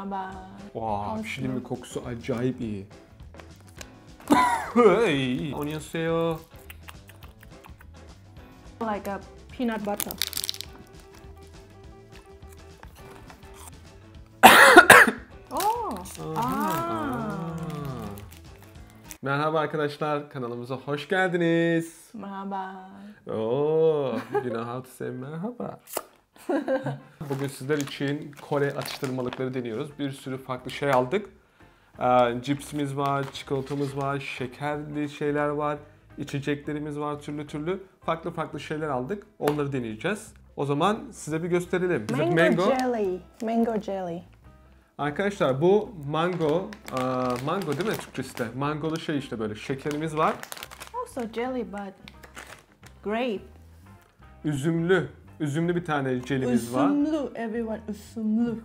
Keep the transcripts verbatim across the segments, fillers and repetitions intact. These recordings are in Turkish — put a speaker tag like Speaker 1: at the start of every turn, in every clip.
Speaker 1: Merhaba.
Speaker 2: Wow, bir şey diyeyim mi? Kokusu acayip iyi. Hey, annyeonghaseyo.
Speaker 1: Like a peanut butter. Oh. Aa.
Speaker 2: Merhaba arkadaşlar, kanalımıza hoş geldiniz.
Speaker 1: Merhaba.
Speaker 2: Oo, you know how to say merhaba. Bugün sizler için Kore atıştırmalıkları deniyoruz. Bir sürü farklı şey aldık. Ee, cipsimiz var, çikolatamız var, şekerli şeyler var, içeceklerimiz var, türlü türlü farklı farklı şeyler aldık. Onları deneyeceğiz. O zaman size bir gösterelim.
Speaker 1: Mango, mango jelly. Mango jelly.
Speaker 2: Arkadaşlar bu mango, uh, mango değil mi Türkçesi de? Mangolu şey işte böyle şekerimiz var.
Speaker 1: Also jelly but grape.
Speaker 2: Üzümlü, üzümlü bir tane jelimiz var.
Speaker 1: Üzümlü, everyone üzümlü.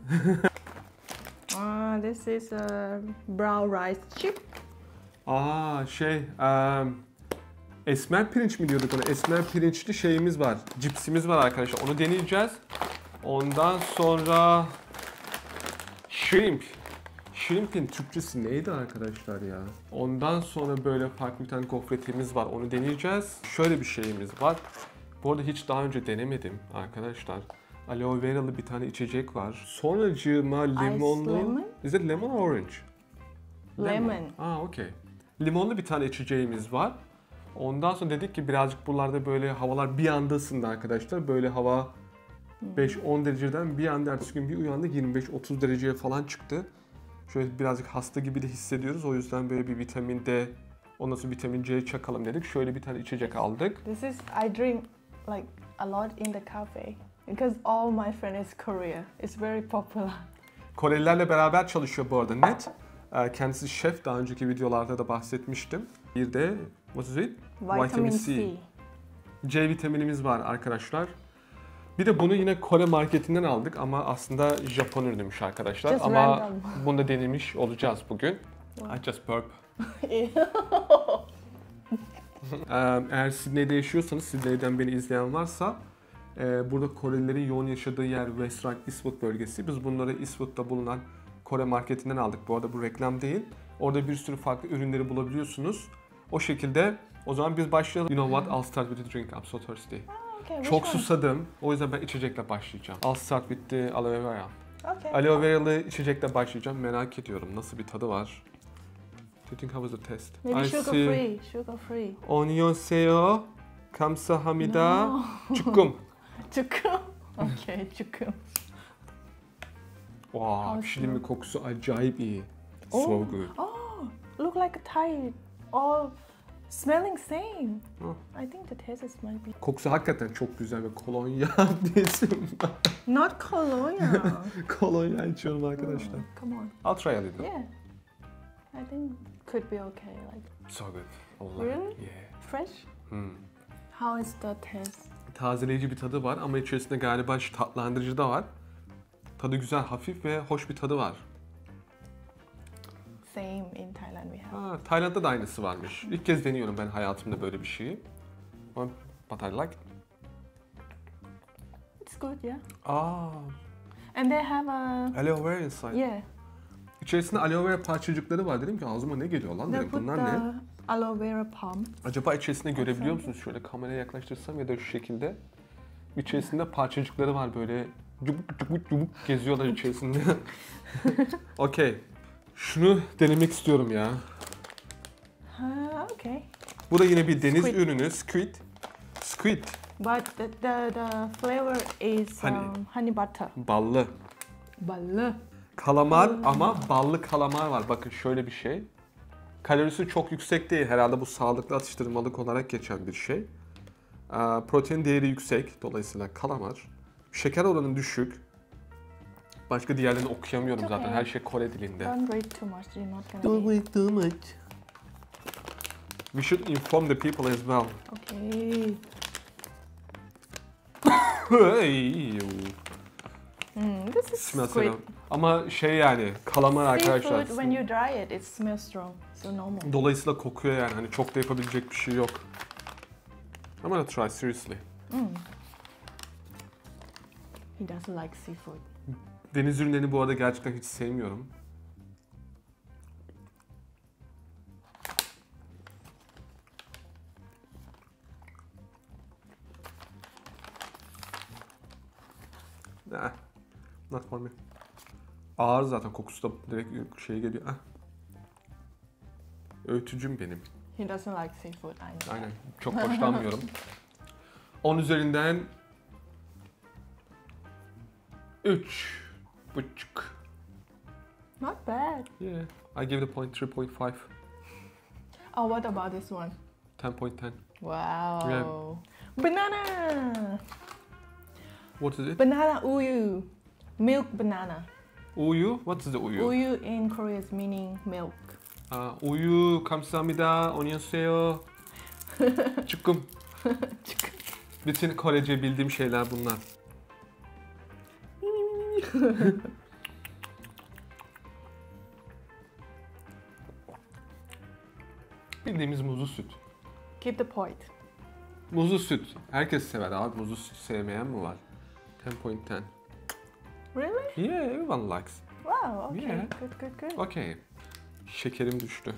Speaker 1: Ah, this is a brown rice chip.
Speaker 2: Aa şey, um, esmer pirinç mi diyorduk ona? Esmer pirinçli şeyimiz var, cipsimiz var arkadaşlar. Onu deneyeceğiz. Ondan sonra shrimp. Shrimp'in Türkçesi neydi arkadaşlar ya? Ondan sonra böyle farklı bir tane gofretimiz var. Onu deneyeceğiz. Şöyle bir şeyimiz var. Bu arada hiç daha önce denemedim arkadaşlar. Aloe veralı bir tane içecek var. Sonracığıma limonlu...
Speaker 1: lemon?
Speaker 2: Is it lemon or orange?
Speaker 1: Lemon.
Speaker 2: Aa, okey. Limonlu bir tane içeceğimiz var. Ondan sonra dedik ki birazcık buralarda böyle havalar bir anda ısındı arkadaşlar. Böyle hava beş on dereceden bir anda ertesi gün bir uyandı yirmi beş otuz dereceye falan çıktı. Şöyle birazcık hasta gibi de hissediyoruz. O yüzden böyle bir vitamin D, ondan sonra vitamin C çakalım dedik. Şöyle bir tane içecek aldık.
Speaker 1: This is, I drink like a lot in the cafe. Because all my friends is Korea. It's very popular.
Speaker 2: Korelilerle beraber çalışıyor bu arada Net. Kendisi şef, daha önceki videolarda da bahsetmiştim. Bir de what is it?
Speaker 1: Vitamin C.
Speaker 2: C vitaminimiz var arkadaşlar. Bir de bunu yine Kore marketinden aldık ama aslında Japon ürünüymüş arkadaşlar.
Speaker 1: Just
Speaker 2: ama
Speaker 1: random.
Speaker 2: bunu da denemiş olacağız bugün. I just burp. Eğer Sydney'de yaşıyorsanız, Sydney'den beni izleyen varsa, burada Korelilerin yoğun yaşadığı yer West Ryde Eastwood bölgesi. Biz bunları Eastwood'da bulunan Kore marketinden aldık. Bu arada bu reklam değil. Orada bir sürü farklı ürünleri bulabiliyorsunuz. O şekilde o zaman biz başlayalım. You know what? I'll start with the drink. I'm so thirsty.
Speaker 1: Okay,
Speaker 2: Çok
Speaker 1: which one?
Speaker 2: susadım. O yüzden ben içecekle başlayacağım. I'll start with the aloe vera.
Speaker 1: Okay.
Speaker 2: Aloe veralı içecekle başlayacağım. Merak ediyorum nasıl bir tadı var. Do you think how was the taste?
Speaker 1: Maybe
Speaker 2: I
Speaker 1: sugar
Speaker 2: see.
Speaker 1: free. Sugar free.
Speaker 2: Annyeonghaseyo. Kamsahamnida.
Speaker 1: No.
Speaker 2: Çukum.
Speaker 1: Çukum. Okay, çukum.
Speaker 2: Wow, bir şey diyeyim mi? Kokusu acayip iyi. So
Speaker 1: Oh.
Speaker 2: good.
Speaker 1: Oh, look like a Thai. All smelling same.
Speaker 2: Oh.
Speaker 1: I think the taste is might be
Speaker 2: Kokusu hakikaten çok güzel ve kolonya diyesim var.
Speaker 1: not colonia.
Speaker 2: Kolonya içiyorum arkadaşlar.
Speaker 1: Come on.
Speaker 2: I'll try a little.
Speaker 1: Yeah. I think could be okay. Like
Speaker 2: So good. Allah.
Speaker 1: Really?
Speaker 2: Yeah.
Speaker 1: fresh.
Speaker 2: Hmm.
Speaker 1: How is the taste?
Speaker 2: Tazeleyici bir tadı var ama içerisinde galiba şu tatlandırıcı da var. Tadı güzel, hafif ve hoş bir tadı var.
Speaker 1: Same in Thailand we have.
Speaker 2: Ha, Tayland'da da aynısı varmış. İlk kez deniyorum ben hayatımda böyle bir şeyi. But but I like it.
Speaker 1: It's good, yeah.
Speaker 2: Aa,
Speaker 1: And they have a
Speaker 2: aloe vera inside.
Speaker 1: yeah.
Speaker 2: İçerisinde aloe vera parçacıkları var. Dedim ki ağzıma ne geliyor lan
Speaker 1: They
Speaker 2: dedim.
Speaker 1: put
Speaker 2: Bunlar
Speaker 1: the
Speaker 2: ne?
Speaker 1: aloe vera pump.
Speaker 2: Acaba içerisinde görebiliyor musunuz? Şöyle kameraya yaklaştırsam ya da şu şekilde. İçerisinde parçacıkları var böyle. Cubuk cubuk cubuk geziyorlar içerisinde. Okey. Şunu denemek istiyorum ya.
Speaker 1: Uh, okay.
Speaker 2: Bu da yine bir deniz
Speaker 1: Squid.
Speaker 2: ürünü. Squid. Squid.
Speaker 1: But the the, the flavor is
Speaker 2: Honey.
Speaker 1: um, honey butter.
Speaker 2: Ballı.
Speaker 1: Ballı.
Speaker 2: Kalamar ama ballı kalamar var. Bakın şöyle bir şey. Kalorisi çok yüksek değil. Herhalde bu sağlıklı atıştırmalık olarak geçen bir şey. Ee, protein değeri yüksek. Dolayısıyla kalamar. Şeker oranı düşük. Başka diğerlerini okuyamıyorum
Speaker 1: Okay.
Speaker 2: zaten. Her şey Kore dilinde.
Speaker 1: Don't read too much. You're not gonna.
Speaker 2: Don't
Speaker 1: eat.
Speaker 2: wait too much. We should inform the people as well.
Speaker 1: Okay.
Speaker 2: Hey.
Speaker 1: Mm, this is
Speaker 2: Smells
Speaker 1: squid.
Speaker 2: selam. Ama şey yani kalamar arkadaşlar.
Speaker 1: Seafood, when you dry it, it smells strong. So normal.
Speaker 2: Dolayısıyla kokuyor yani. Hani çok da yapabilecek bir şey yok. I'm gonna try seriously.
Speaker 1: Mm. He doesn't like seafood.
Speaker 2: Deniz ürünlerini bu arada gerçekten hiç sevmiyorum. Nah, not for me. Ağır zaten, kokusu da direkt şey geliyor. Ah. Öğütücüm benim.
Speaker 1: He doesn't like seafood. I know.
Speaker 2: Aynen. Çok hoşlanmıyorum. on üzerinden üç buçuk.
Speaker 1: Not bad.
Speaker 2: Yeah. I give the point three point five.
Speaker 1: Oh, what about this one?
Speaker 2: ten point ten.
Speaker 1: Wow.
Speaker 2: Yeah.
Speaker 1: Banana.
Speaker 2: What is it?
Speaker 1: Banana uyu. Milk banana.
Speaker 2: Uyu? What is the uyu?
Speaker 1: Uyu in Korea is meaning milk.
Speaker 2: 아, 우유 감사합니다. 안녕하세요. çıkım. Bütün Korece bildiğim şeyler bunlar. Bildiğimiz muzlu süt.
Speaker 1: Keep the point.
Speaker 2: Muzlu süt. Herkes sever abi. Muzlu süt sevmeyen mi var? ten point ten.
Speaker 1: Really?
Speaker 2: Yeah, everyone likes.
Speaker 1: Wow. Okay.
Speaker 2: Yeah.
Speaker 1: Good. Good. Good.
Speaker 2: Okay. Şekerim düştü.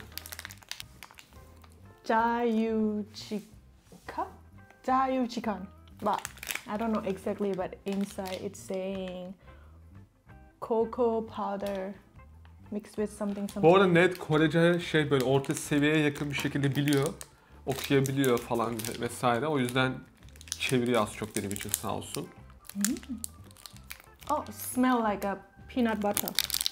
Speaker 1: Jayuchika? Jayuchikan. But I don't know exactly, but inside it's saying cocoa powder mixed with something something.
Speaker 2: Bu arada net Korece şey böyle orta seviyeye yakın bir şekilde biliyor. Okuyabiliyor falan vesaire. O yüzden çeviriyor az çok benim için, sağ olsun.
Speaker 1: Mm. Oh, smell like a peanut butter.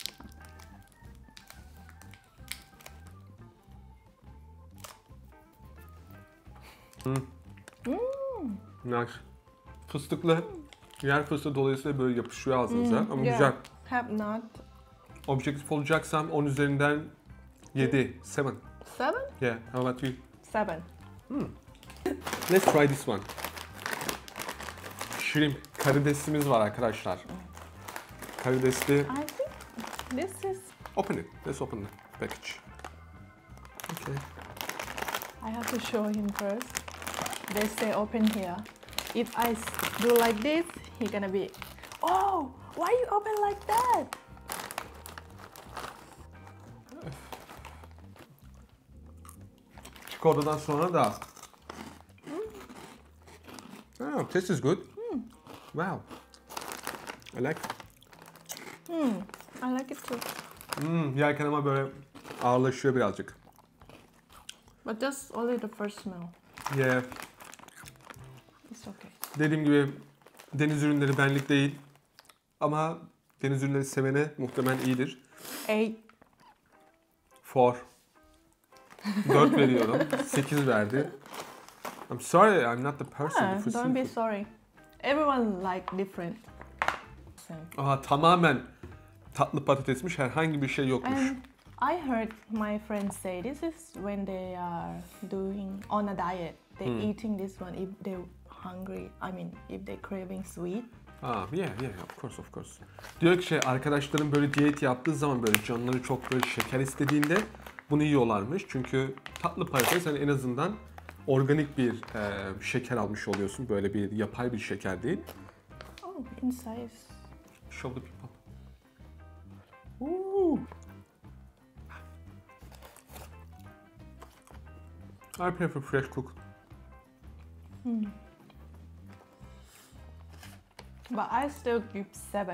Speaker 2: Hmm.
Speaker 1: Mm.
Speaker 2: Nice. Fıstıklı. Yer fıstığı dolayısıyla böyle yapışıyor ağzınıza.
Speaker 1: Mm,
Speaker 2: Ama
Speaker 1: yeah.
Speaker 2: güzel.
Speaker 1: Have not.
Speaker 2: Objektif olacaksam on üzerinden yedi. seven.
Speaker 1: Seven?
Speaker 2: Yeah. How about you?
Speaker 1: Seven.
Speaker 2: Hmm. Let's try this one. Shrimp. Karidesimiz var arkadaşlar. Karidesli.
Speaker 1: I think this is.
Speaker 2: Open it. Let's open the package. Okay.
Speaker 1: I have to show him first. They say open here. If I s- do like this, he gonna be. Oh, why you open like that?
Speaker 2: Çikolatadan sonra da. Oh, this is good. Wow. I like it.
Speaker 1: Hmm, I like it too.
Speaker 2: Hmm, yerken ama böyle ağırlaşıyor birazcık.
Speaker 1: But that's only the first smell.
Speaker 2: Yeah.
Speaker 1: It's okay.
Speaker 2: Dediğim gibi deniz ürünleri benlik değil. Ama deniz ürünleri sevene muhtemelen iyidir.
Speaker 1: Eight.
Speaker 2: Four. dört veriyorum. sekiz verdi. I'm sorry, I'm not the person
Speaker 1: Ah,
Speaker 2: for
Speaker 1: don't be
Speaker 2: seafood.
Speaker 1: sorry. Everyone like different. Same.
Speaker 2: Aha, tamamen tatlı patatesmiş, herhangi bir şey yokmuş.
Speaker 1: And I heard my friends say this is when they are doing on a diet. They
Speaker 2: Hmm.
Speaker 1: eating this one if they hungry. I mean, if they craving sweet.
Speaker 2: Aa, yeah, yeah, of course, of course. Diyor ki şey, arkadaşlarım böyle diyet yaptığı zaman böyle canları çok böyle şeker istediğinde bunu yiyorlarmış. Çünkü tatlı patates hani en azından organik bir e, şeker almış oluyorsun. Böyle bir yapay bir şeker değil.
Speaker 1: Oh, inside. is-
Speaker 2: Show the people. Ooh. I prefer fresh cooked.
Speaker 1: Hmm. But I still give seven.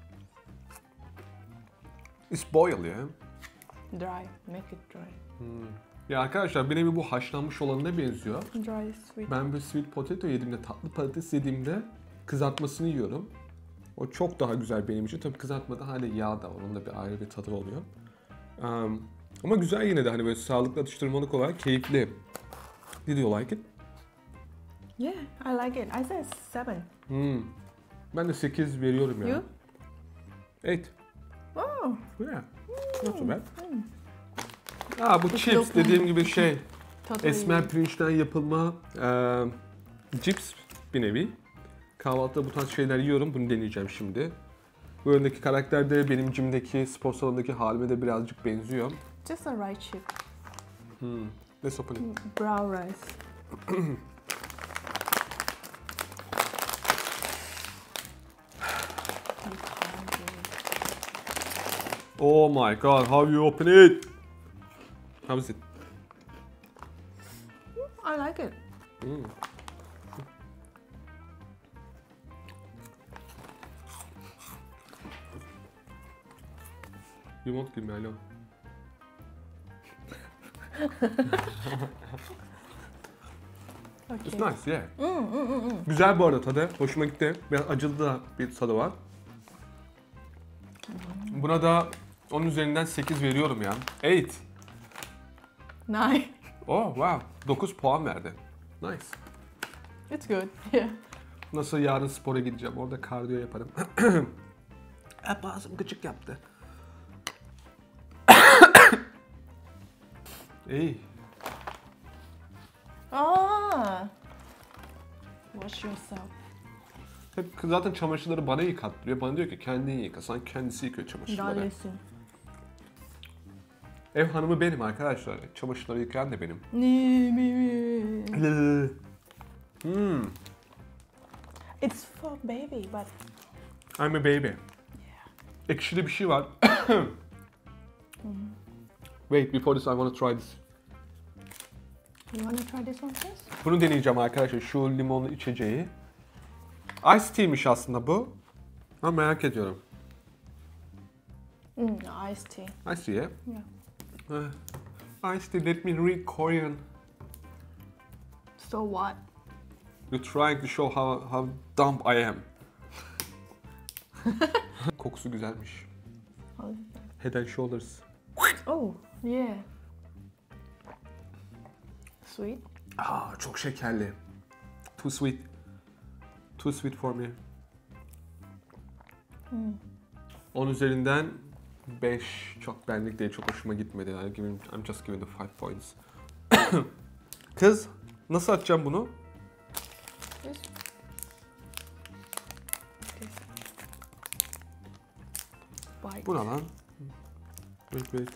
Speaker 2: It's boiled ya.
Speaker 1: Dry. Make it dry.
Speaker 2: Hmm. Ya arkadaşlar benim bu haşlanmış olanına benziyor.
Speaker 1: Dry sweet.
Speaker 2: Ben bir sweet potato yediğimde, tatlı patates yediğimde kızartmasını yiyorum. O çok daha güzel benim için. Tabii kızartmada hala yağ da var. Onun da bir ayrı bir tadı oluyor. Um, ama güzel yine de hani böyle sağlıklı atıştırmalık olarak keyifli. Did you like it?
Speaker 1: Yeah, I like it. I said seven.
Speaker 2: Hmm. Ben de sekiz veriyorum ya.
Speaker 1: You?
Speaker 2: eight.
Speaker 1: Oh.
Speaker 2: Yeah. Not so bad.
Speaker 1: Hmm.
Speaker 2: Aa, bu
Speaker 1: It's
Speaker 2: chips
Speaker 1: local.
Speaker 2: dediğim gibi şey.
Speaker 1: Totally.
Speaker 2: Esmer pirinçten yapılma e, cips bir nevi. Kahvaltıda bu tarz şeyler yiyorum. Bunu deneyeceğim şimdi. Bu öndeki karakter de benim cimdeki spor salonundaki halime de birazcık benziyor.
Speaker 1: Just a rice chip.
Speaker 2: Hmm. Let's open it.
Speaker 1: Brown rice.
Speaker 2: Oh my god, how you open it? How is it?
Speaker 1: I like it.
Speaker 2: Mm. You won't give me alone.
Speaker 1: Okay.
Speaker 2: It's nice, yeah.
Speaker 1: Mm, mm, mm, mm.
Speaker 2: Güzel bu arada tadı. Hoşuma gitti. Biraz acılı da bir tadı var. Buna da onun üzerinden sekiz veriyorum ya. eight.
Speaker 1: Nine.
Speaker 2: Oh wow. dokuz puan verdi. Nice.
Speaker 1: It's good. Yeah.
Speaker 2: Nasıl yarın spora gideceğim. Orada kardiyo yaparım. Hep ağzım gıcık yaptı. İyi.
Speaker 1: Ah. Wash yourself.
Speaker 2: Hep zaten çamaşırları bana yıkattırıyor. Bana diyor ki kendin yıka. Sanki kendisi yıkıyor
Speaker 1: Don't
Speaker 2: çamaşırları.
Speaker 1: listen.
Speaker 2: Ev hanımı benim arkadaşlar. Çamaşırları yıkayan da benim. Hmm.
Speaker 1: It's for baby, but
Speaker 2: I'm a baby. Ekşili bir şey var. Wait, before this I want to try this.
Speaker 1: you wanna try this one first?
Speaker 2: Bunu deneyeceğim arkadaşlar. Şu limonlu içeceği. Ice tea'miş aslında bu. Ama merak ediyorum.
Speaker 1: Mm, iced tea.
Speaker 2: Ice tea, yeah?
Speaker 1: Yeah.
Speaker 2: Uh, ice tea, let me read Korean.
Speaker 1: So what?
Speaker 2: You're trying to show how, how dumb I am. Kokusu güzelmiş. Head and Shoulders.
Speaker 1: Oh, yeah. Sweet.
Speaker 2: Aa, çok şekerli. Too sweet. Too sweet for me.
Speaker 1: Hmm.
Speaker 2: on üzerinden beş. Çok benlik değil, çok hoşuma gitmedi. I'm, giving, I'm just giving the five points. Kız, nasıl atacağım bunu?
Speaker 1: This. This. Bite.
Speaker 2: Bu ne lan? Wait, wait.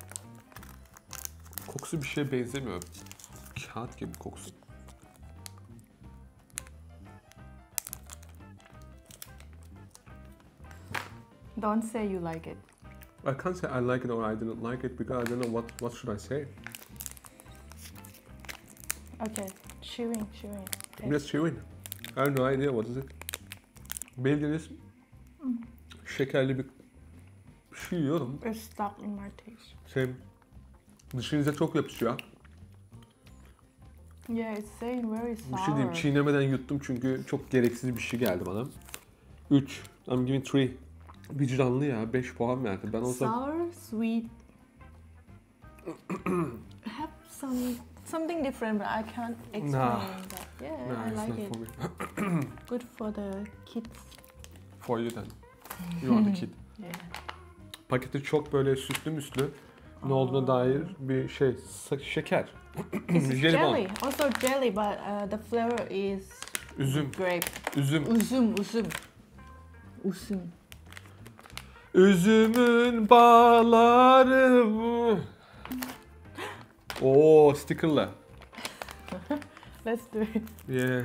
Speaker 2: Kokusu bir şeye benzemiyor. Kağıt gibi kokusu.
Speaker 1: Don't say you like it.
Speaker 2: I can't say I like it or I didn't like it because I don't know what what should I say.
Speaker 1: Okay, chewing, chewing.
Speaker 2: I'm just chewing. I have no idea what is it. Bildiğiniz şekerli bir şey yiyorum.
Speaker 1: It's stuck in my teeth.
Speaker 2: Şey, dişinize çok yapışıyor.
Speaker 1: Yeah, it's saying very sour.
Speaker 2: Bir şey diyeyim, çiğnemeden yuttum çünkü çok gereksiz bir şey geldi bana. üç. I'm giving three. Vicdanlı ya, beş puan verdi. Ben olsam...
Speaker 1: Sour, sweet. Have some something different, but I can't explain
Speaker 2: Nah.
Speaker 1: that. Yeah,
Speaker 2: Nah,
Speaker 1: I
Speaker 2: it's
Speaker 1: like
Speaker 2: not
Speaker 1: it.
Speaker 2: for me.
Speaker 1: Good for the kids.
Speaker 2: For you then. You are the kid.
Speaker 1: Yeah.
Speaker 2: Paketi çok böyle süslü müslü. Ne olduğuna dair bir şey, sa- şeker.
Speaker 1: This is
Speaker 2: Jelibon.
Speaker 1: jelly. Also jelly, but uh, the flavor is
Speaker 2: Üzüm,
Speaker 1: grape.
Speaker 2: üzüm.
Speaker 1: Uzum, uzum. Uzum.
Speaker 2: Üzümün bağları bu. Oo, stickerlı.
Speaker 1: Let's do it.
Speaker 2: Yeah.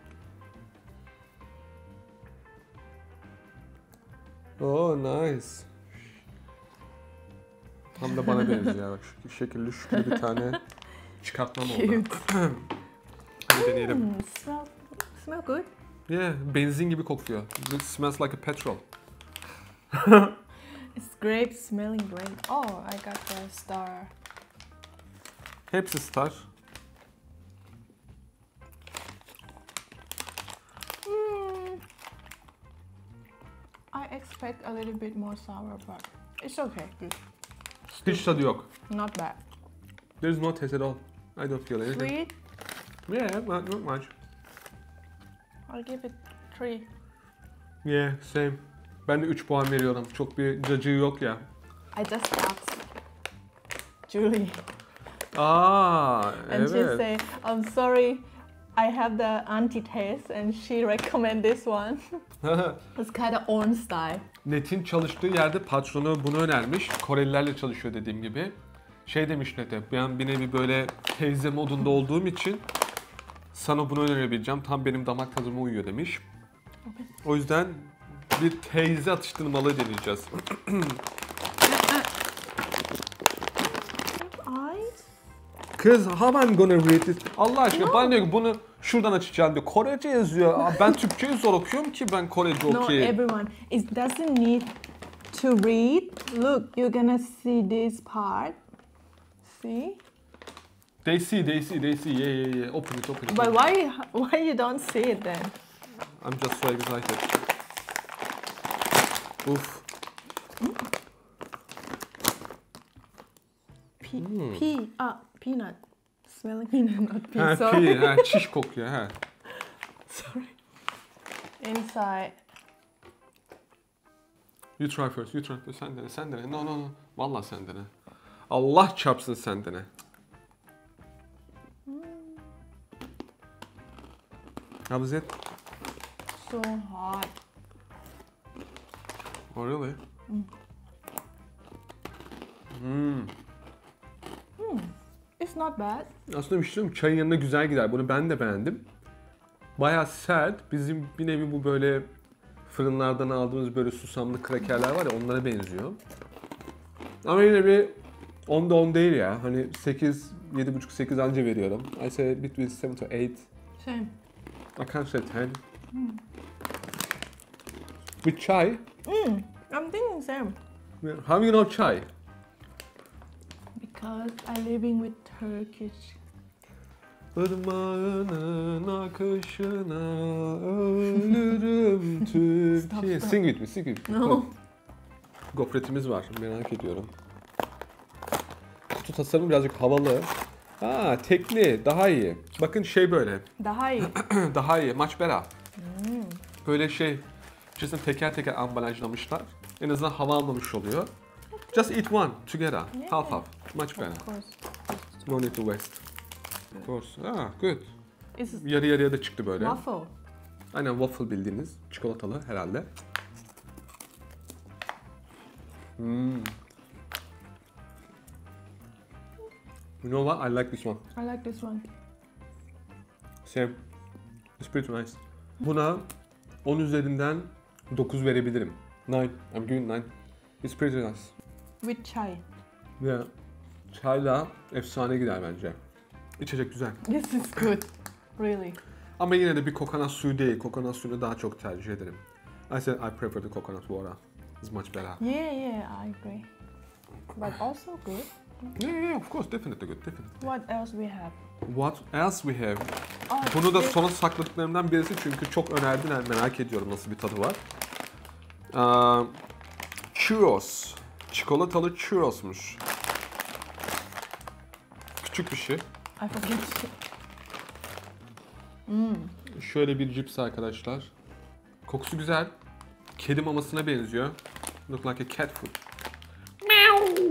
Speaker 2: Oh, nice. Tam da bana benziyor. Bak şu şekilli şükür bir tane çıkartmam oldu.
Speaker 1: Cute.
Speaker 2: Hadi deneyelim.
Speaker 1: Mm, smell, smell good.
Speaker 2: Yeah, benzin gibi kokuyor. It smells like a petrol.
Speaker 1: It's grape smelling grape. Oh, I got the star.
Speaker 2: Hepsi star.
Speaker 1: Mm, I expect a little bit more sour, but it's okay. Good.
Speaker 2: Hiç tadı yok.
Speaker 1: Not bad.
Speaker 2: There is no taste at all. I don't feel anything.
Speaker 1: Sweet.
Speaker 2: Yeah, not, not much.
Speaker 1: I'll give it three.
Speaker 2: Yeah, same. Ben de üç puan veriyorum. Çok bir cacığı yok ya.
Speaker 1: I just asked Julie,
Speaker 2: Aa,
Speaker 1: and she
Speaker 2: evet.
Speaker 1: say, "I'm sorry, I have the anti-taste," and she recommend this one. It's kind of own style.
Speaker 2: Net'in çalıştığı yerde patronu bunu önermiş. Korelilerle çalışıyor dediğim gibi. Şey demiş Net'e, ben bir nevi böyle teyze modunda olduğum için sana bunu önerebileceğim. Tam benim damak tadıma uyuyor demiş. O yüzden bir teyze atıştırmalığı deneyeceğiz. Kız, how I'm gonna read this? Allah aşkına
Speaker 1: No.
Speaker 2: bana diyor ki bunu şuradan açacağım diyor. Korece yazıyor. Aa, ben Türkçeyi zor okuyorum ki ben Korece
Speaker 1: No,
Speaker 2: okuyayım.
Speaker 1: everyone. It doesn't need to read. Look, you're gonna see this part. See?
Speaker 2: They see, they see, they see. Yeah, yeah, yeah. Open it, open it.
Speaker 1: But why why you don't see it then?
Speaker 2: I'm just so excited. Uf.
Speaker 1: P P ah peanut. Smelling peanut, not pea.
Speaker 2: Ha,
Speaker 1: Sorry.
Speaker 2: pi, ha, çiş kokuyor ha.
Speaker 1: Sorry. Inside.
Speaker 2: You try first, you try first. Sen dene, sen dene. No, no, no. Vallahi sen dene. Allah çarpsın sen dene. How was it?
Speaker 1: So hot.
Speaker 2: Oh, really? Hmm.
Speaker 1: It's not bad.
Speaker 2: Aslında bir şey söyleyeyim mi? Çayın yanına güzel gider. Bunu ben de beğendim. Bayağı sert. Bizim bir nevi bu böyle fırınlardan aldığımız böyle susamlı krakerler var ya onlara benziyor. Ama yine bir onda on değil ya. Hani sekiz, yedi buçuk sekiz anca veriyorum. I say between seven to eight.
Speaker 1: Same.
Speaker 2: I can't say ten. With chai,
Speaker 1: Mm, I'm thinking same.
Speaker 2: how you know chai?
Speaker 1: Because I'm living with Turkish.
Speaker 2: Irmağının akışına ölürüm Türkiye.
Speaker 1: Stop, stop.
Speaker 2: Sing with me, sing with me.
Speaker 1: No.
Speaker 2: Gofretimiz var, merak ediyorum. Kutu tasarımı birazcık havalı. Aa, tekli, daha iyi. Bakın şey böyle,
Speaker 1: Daha iyi.
Speaker 2: daha iyi, much better. Böyle şey, içerisinde teker teker ambalajlamışlar. En azından hava almamış oluyor. Just eat one together, half half, much better.
Speaker 1: Of course.
Speaker 2: No need to waste. Of course. Ah, good.
Speaker 1: It's
Speaker 2: Yarı yarıya da çıktı böyle.
Speaker 1: waffle.
Speaker 2: Aynen waffle bildiğiniz, çikolatalı herhalde. Hmm. You know what? I like this one.
Speaker 1: I like this one.
Speaker 2: Same. It's pretty nice. Buna on üzerinden dokuz verebilirim. nine. I'm giving nine. It's pretty nice.
Speaker 1: With chai.
Speaker 2: Ve çayla efsane gider bence. İçecek güzel.
Speaker 1: This is good. Really.
Speaker 2: Ama yine de bir kokonat suyu değil. Kokonat suyunu daha çok tercih ederim. I said I prefer the coconut water. It's much better.
Speaker 1: Yeah, yeah, I agree. But also good.
Speaker 2: Yeah, yeah, of course, definitely good, definitely.
Speaker 1: What else we have?
Speaker 2: What else we have?
Speaker 1: Oh,
Speaker 2: Bunu da
Speaker 1: this-
Speaker 2: sona sakladıklarımdan birisi çünkü çok önerdiler, merak ediyorum nasıl bir tadı var. Aa, churros. Çikolatalı churrosmuş. Küçük bir şey.
Speaker 1: I forget.
Speaker 2: Şöyle bir cips arkadaşlar. Kokusu güzel. Kedi mamasına benziyor. Look like a cat food. Meow.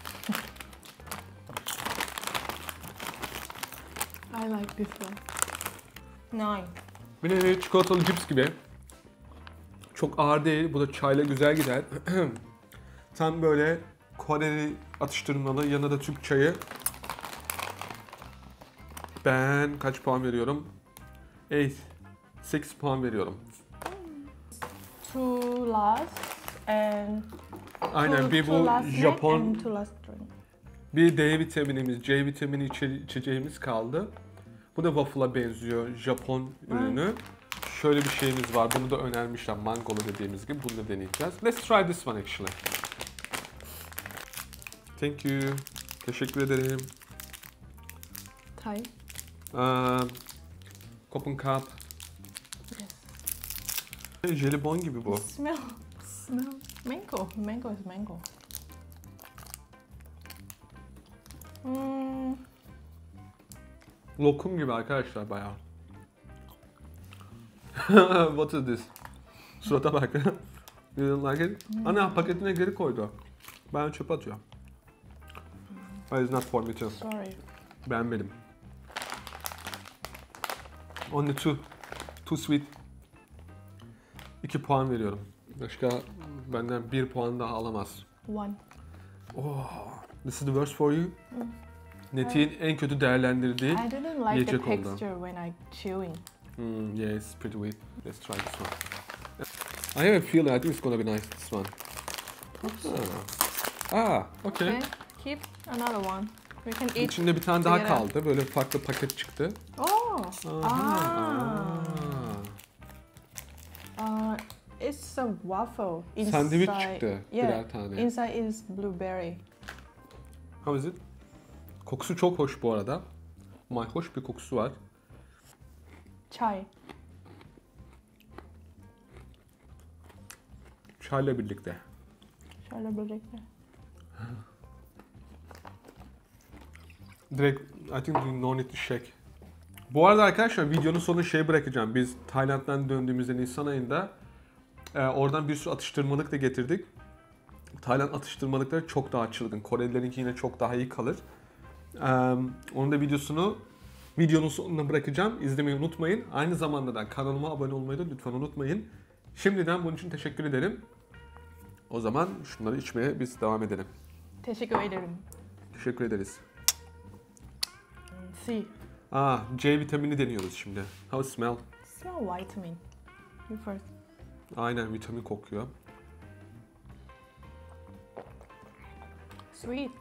Speaker 1: I like this one. Nine.
Speaker 2: Bir nevi çikolatalı cips gibi. Çok ağır değil. Bu da çayla güzel gider. Tam böyle Koreli atıştırmalı. Yanına da Türk çayı. Ben kaç puan veriyorum? sekiz. sekiz puan veriyorum.
Speaker 1: Two last and
Speaker 2: Aynen
Speaker 1: two,
Speaker 2: bir
Speaker 1: two
Speaker 2: bu
Speaker 1: last snack
Speaker 2: Japon,
Speaker 1: and two last drink.
Speaker 2: bir D vitaminimiz, C vitamini içe- içeceğimiz kaldı. Bu da waffle'a benziyor. Japon ürünü. Şöyle bir şeyimiz var. Bunu da önermişler. Mangolu dediğimiz gibi. Bunu da deneyeceğiz. Let's try this one actually. Thank you. Teşekkür ederim.
Speaker 1: Thai.
Speaker 2: Um, Kopun Cup.
Speaker 1: Yes.
Speaker 2: Jelibon gibi bu.
Speaker 1: Smell. Smell. Mango. Mango is mango. Mm,
Speaker 2: Lokum gibi arkadaşlar bayağı. What is this? Surata bak. You don't like it? Ana paketine geri koydu. Ben çöpe atıyorum. But it's not for me too.
Speaker 1: sorry.
Speaker 2: Beğenmedim. Only two. Too sweet. iki puan veriyorum. Başka benden bir puan daha alamaz.
Speaker 1: One.
Speaker 2: Oh, this is the worst for you. Netik'in en kötü değerlendirdiği.
Speaker 1: I didn't like the
Speaker 2: yiyecek ondan.
Speaker 1: texture when I chewing.
Speaker 2: Hmm, yeah, it's pretty weird. Let's try this one. I have a feeling I think it's gonna be nice, this one.
Speaker 1: Oops.
Speaker 2: Ah, ah okay.
Speaker 1: Okay. Keep another one. We can eat.
Speaker 2: İçinde bir tane daha
Speaker 1: together.
Speaker 2: kaldı. Böyle bir farklı paket çıktı.
Speaker 1: Oh.
Speaker 2: Aha.
Speaker 1: Uh, it's a waffle. Inside,
Speaker 2: Sandviç çıktı
Speaker 1: Yeah.
Speaker 2: birer tane.
Speaker 1: Inside is blueberry.
Speaker 2: How is it? Kokusu çok hoş bu arada. Mayhoş bir kokusu var.
Speaker 1: Chai.
Speaker 2: Çayla birlikte.
Speaker 1: Şöyle birlikte.
Speaker 2: Direkt I think you no need to shake. Bu arada arkadaşlar videonun sonuna şey bırakacağım. Biz Tayland'dan döndüğümüzde Nisan ayında e, oradan bir sürü atıştırmalık da getirdik. Tayland atıştırmalıkları çok daha çılgın. Korelilerinki yine çok daha iyi kalır. E, onun da videosunu videonun sonuna bırakacağım. İzlemeyi unutmayın. Aynı zamanda da kanalıma abone olmayı da lütfen unutmayın. Şimdiden bunun için teşekkür ederim. O zaman şunları içmeye biz devam edelim.
Speaker 1: Teşekkür ederim.
Speaker 2: Teşekkür ederiz.
Speaker 1: C.
Speaker 2: Aa, C vitamini deniyoruz şimdi. How smell?
Speaker 1: Smell vitamin. You first.
Speaker 2: Aynen vitamin kokuyor.
Speaker 1: Sweet.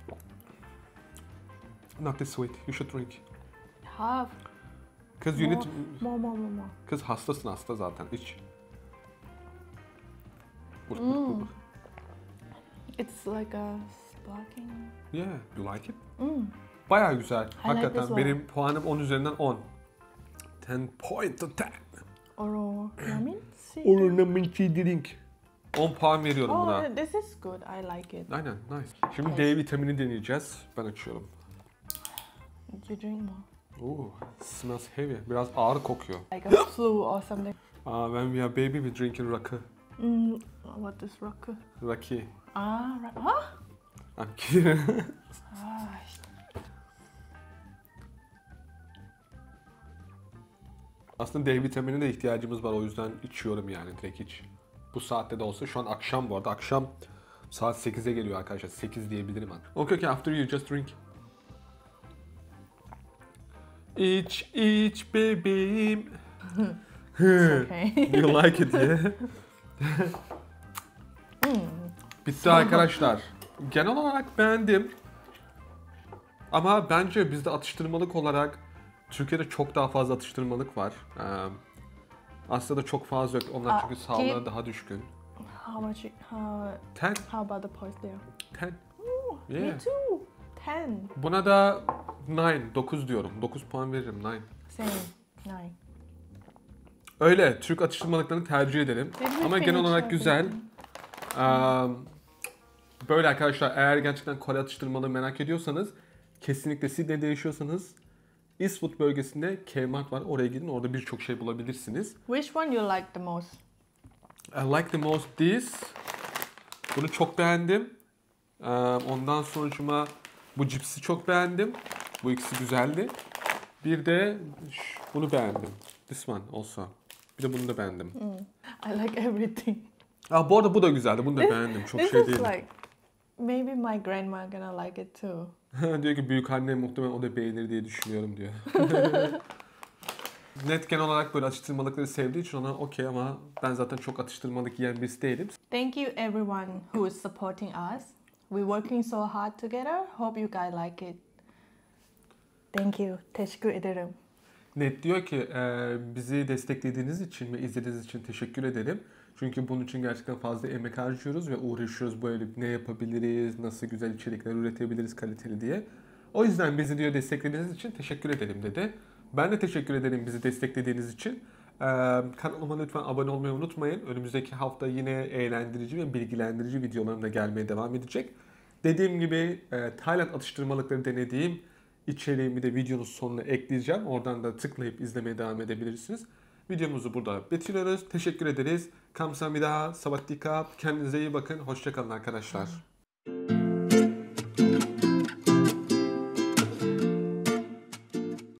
Speaker 2: Not this sweet. You should drink.
Speaker 1: Half.
Speaker 2: Cause you
Speaker 1: More,
Speaker 2: need.
Speaker 1: more, more, more, more.
Speaker 2: Cause hastasın hasta zaten. İç. Vur, vur,
Speaker 1: Mm.
Speaker 2: vur.
Speaker 1: It's like a sparkling.
Speaker 2: Yeah, you like it?
Speaker 1: Mm.
Speaker 2: Bayağı güzel.
Speaker 1: this
Speaker 2: Hakikaten
Speaker 1: one.
Speaker 2: benim puanım on üzerinden on. ten point to ten.
Speaker 1: Oro ramen. C.
Speaker 2: Ornamental drink. on puan veriyorum buna.
Speaker 1: Oh, this is good. I like it.
Speaker 2: Aynen, nice. Şimdi D vitamini deneyeceğiz. Ben açıyorum.
Speaker 1: You drink more.
Speaker 2: Ooh, smells heavy. Biraz ağır kokuyor.
Speaker 1: Like a flu or something.
Speaker 2: Uh, when we are baby, we drink rakı.
Speaker 1: Mm, what is rock?
Speaker 2: Raki.
Speaker 1: Ah, right. Huh?
Speaker 2: I'm kidding.
Speaker 1: Ah,
Speaker 2: Aslında D vitaminine de ihtiyacımız var. O yüzden içiyorum yani direkt iç. Bu saatte de olsa şu an akşam bu arada. Akşam saat sekize geliyor arkadaşlar. sekiz diyebilirim ben. Okay, okay, after you just drink. İç, iç bebeğim.
Speaker 1: okay.
Speaker 2: You like it yeah?
Speaker 1: Mm.
Speaker 2: Bitti arkadaşlar. Genel olarak beğendim. Ama bence bizde atıştırmalık olarak Türkiye'de çok daha fazla atıştırmalık var. Ee, Asya'da çok fazla yok. Onlar
Speaker 1: Aa,
Speaker 2: çünkü sağlığa
Speaker 1: ki-
Speaker 2: daha düşkün.
Speaker 1: How much? How?
Speaker 2: ten.
Speaker 1: How about the points there?
Speaker 2: ten.
Speaker 1: Ooh,
Speaker 2: Yeah.
Speaker 1: Me too. Ten.
Speaker 2: Buna da nine. dokuz diyorum. dokuz puan veririm. nine.
Speaker 1: Same. Nine.
Speaker 2: Öyle. Türk atıştırmalıklarını tercih ederim.
Speaker 1: Did we
Speaker 2: Ama genel
Speaker 1: finish
Speaker 2: olarak
Speaker 1: everything?
Speaker 2: güzel. Ee, Böyle arkadaşlar, eğer gerçekten Kore atıştırmalığı merak ediyorsanız, kesinlikle Sydney'de yaşıyorsanız Eastwood bölgesinde Kmart var. Oraya gidin. Orada birçok şey bulabilirsiniz.
Speaker 1: Which one you like the most?
Speaker 2: I like the most this. Bunu çok beğendim. Ee, Ondan sonucuma bu cipsi çok beğendim. Bu ikisi güzeldi. Bir de ş- bunu beğendim. This one also. Bir de bunu da beğendim.
Speaker 1: Mm. I like everything.
Speaker 2: Aa, bu arada bu da güzeldi. Bunu da beğendim. Çok
Speaker 1: This
Speaker 2: şey
Speaker 1: is
Speaker 2: değil.
Speaker 1: like maybe my grandma gonna like it too.
Speaker 2: Diyor ki büyük annem muhtemelen o da beğenir diye düşünüyorum diyor. Net genel olarak böyle atıştırmalıkları sevdiği için ona okey, ama ben zaten çok atıştırmalık yiyen birisi değilim.
Speaker 1: Thank you everyone who is supporting us. We're working so hard together. Hope you guys like it. Thank you. Teşekkür ederim.
Speaker 2: Net diyor ki e, bizi desteklediğiniz için ve izlediğiniz için teşekkür ederim. Çünkü bunun için gerçekten fazla emek harcıyoruz ve uğraşıyoruz, böyle ne yapabiliriz, nasıl güzel içerikler üretebiliriz kaliteli diye. O yüzden bizi diyor desteklediğiniz için teşekkür ederim dedi. Ben de teşekkür ederim bizi desteklediğiniz için. Ee, kanalıma lütfen abone olmayı unutmayın. Önümüzdeki hafta yine eğlendirici ve bilgilendirici videolarım da gelmeye devam edecek. Dediğim gibi e, Tayland atıştırmalıkları denediğim içeriğimi de videonun sonuna ekleyeceğim. Oradan da tıklayıp izlemeye devam edebilirsiniz. Videomuzu burada bitiriyoruz. Teşekkür ederiz. Kamsahamnida, sawadee krap. Kendinize iyi bakın. Hoşça kalın arkadaşlar.